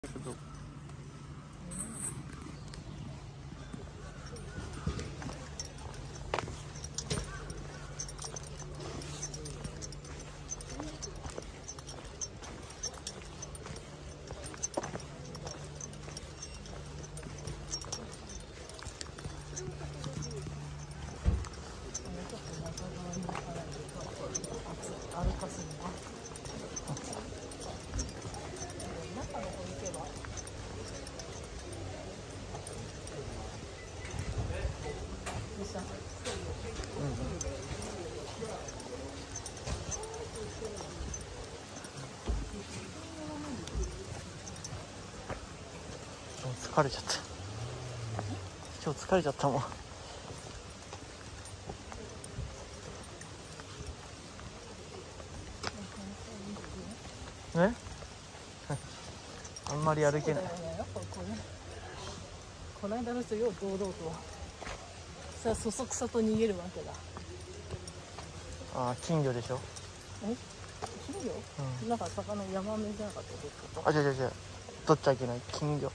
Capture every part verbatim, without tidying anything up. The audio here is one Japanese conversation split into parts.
疲れちゃった。今日疲れちゃったもん。えあんまり歩けない。 この間の人よう堂々とさあそそくさと逃げるわけだ。 ああ、金魚でしょ。 え金魚、うん、なんか魚ヤマメじゃなかった。 あ、違う違う違う、取っちゃいけない金魚。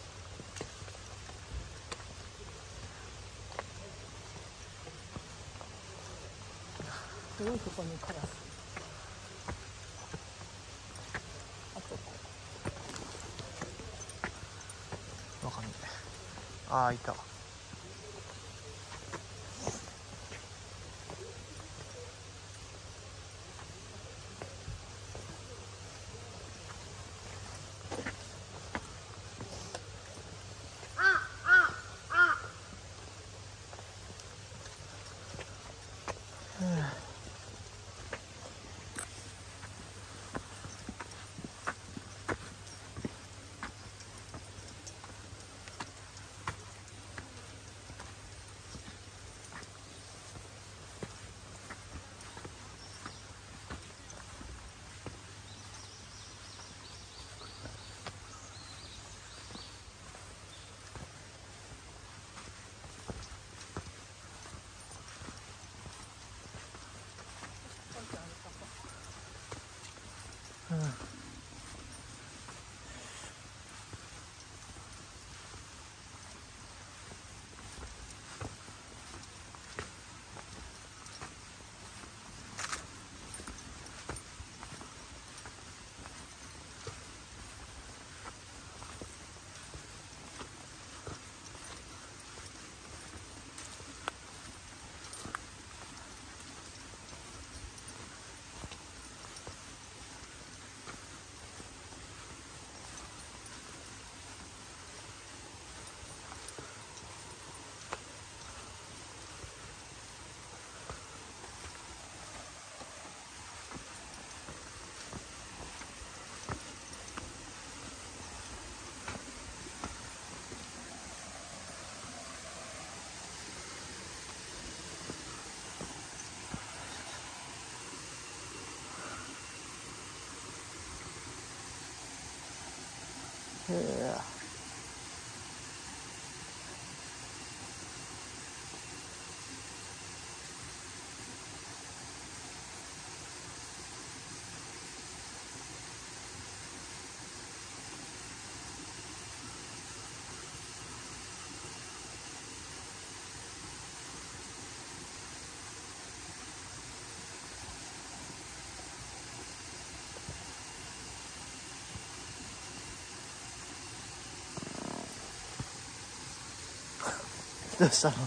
すごいとこにカラス。あとわかんない。ああ、いた。へえ。どうしたの？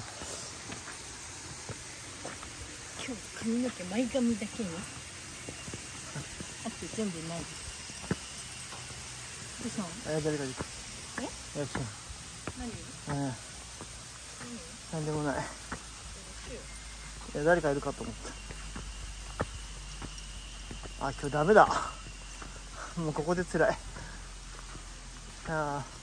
今日髪の毛前髪だけにあと全部ないです。どうしたの？ え、誰かに。 え？ よし。 何？ うん。なんでもない。いや、誰かいるかと思った。あ、今日ダメだ。もうここで辛い。ああ。